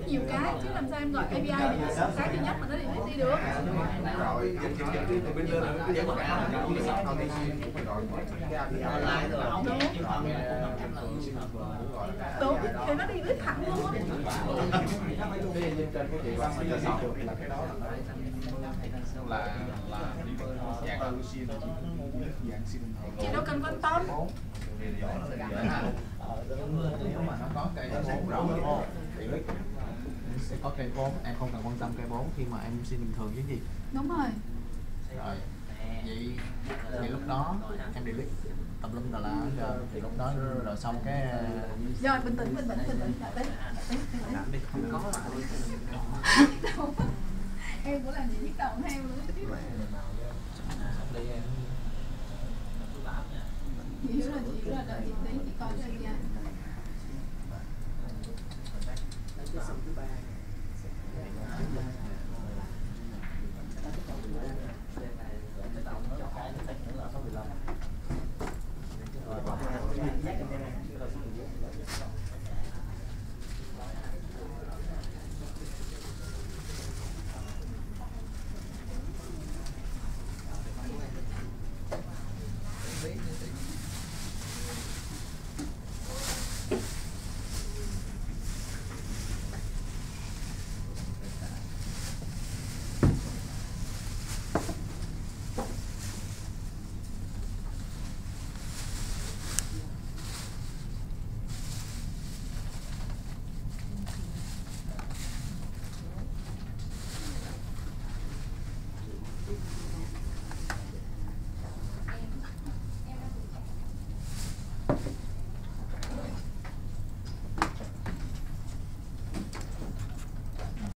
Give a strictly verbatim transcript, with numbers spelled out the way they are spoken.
nhiều cái chứ làm sao em gọi a pê i để một cái duy nhất mà nó delete đi được. Rồi thì bên bên là cái một cái đúng thì nó đi delete thẳng luôn. là là dạng Chị đâu cần quan tâm. nếu mà nó có cây bốn rồi sẽ có cây bốn, em không cần quan tâm cây bốn khi mà em xin bình thường chứ gì. Đúng rồi. Rồi vậy thì lúc đó em delete tập lum tà lá thì lúc đó rồi xong cái Rồi bình tĩnh bình tĩnh bình tĩnh đợi tí. không có Em cũng làm gì biết đầu theo nữa. Chị hiểu là chị là đợi chị tí chị coi cho em nha. Cái số thứ ba